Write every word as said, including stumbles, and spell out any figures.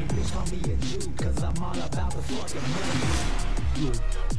bitch, call me a Jew, cause I'm all about the fucking money. Yeah.